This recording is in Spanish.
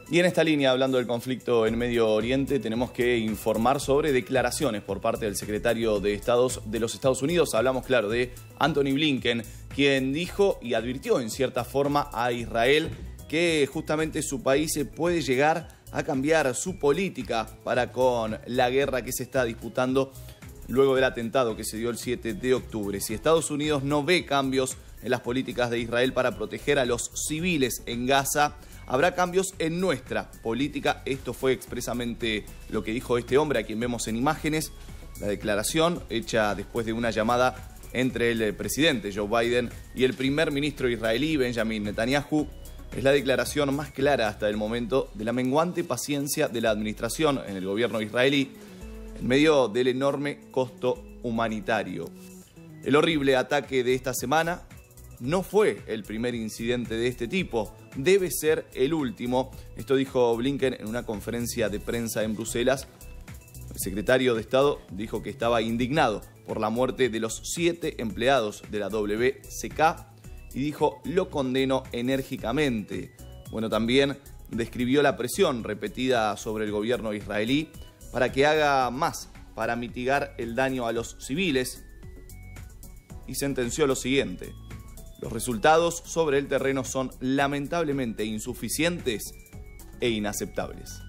Y en esta línea, hablando del conflicto en Medio Oriente, tenemos que informar sobre declaraciones por parte del secretario de los Estados Unidos. Hablamos, claro, de Antony Blinken, quien dijo y advirtió en cierta forma a Israel que justamente su país puede llegar a cambiar su política para con la guerra que se está disputando luego del atentado que se dio el 7 de octubre. Si Estados Unidos no ve cambios en las políticas de Israel para proteger a los civiles en Gaza, habrá cambios en nuestra política. Esto fue expresamente lo que dijo este hombre, a quien vemos en imágenes. La declaración hecha después de una llamada entre el presidente Joe Biden y el primer ministro israelí Benjamin Netanyahu. Es la declaración más clara hasta el momento de la menguante paciencia de la administración en el gobierno israelí en medio del enorme costo humanitario. El horrible ataque de esta semana no fue el primer incidente de este tipo, debe ser el último. Esto dijo Blinken en una conferencia de prensa en Bruselas. El secretario de Estado dijo que estaba indignado por la muerte de los 7 empleados de la WCK y dijo: lo condeno enérgicamente. Bueno, también describió la presión repetida sobre el gobierno israelí para que haga más para mitigar el daño a los civiles y sentenció lo siguiente: los resultados sobre el terreno son lamentablemente insuficientes e inaceptables.